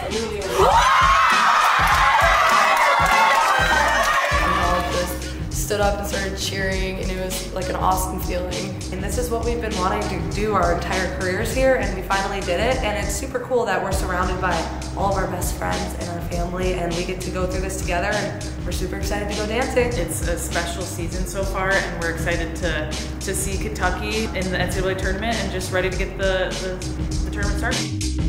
Stood up and started cheering, and it was like an awesome feeling. And this is what we've been wanting to do our entire careers here, and we finally did it. And it's super cool that we're surrounded by all of our best friends and our family, and we get to go through this together, and we're super excited to go dancing. It's a special season so far, and we're excited to see Kentucky in the NCAA tournament and just ready to get the tournament started.